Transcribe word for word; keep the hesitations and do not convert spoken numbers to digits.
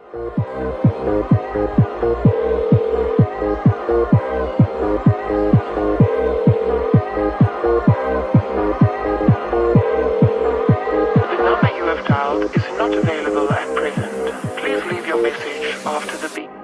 Is not available at present. Please leave your message after the beep.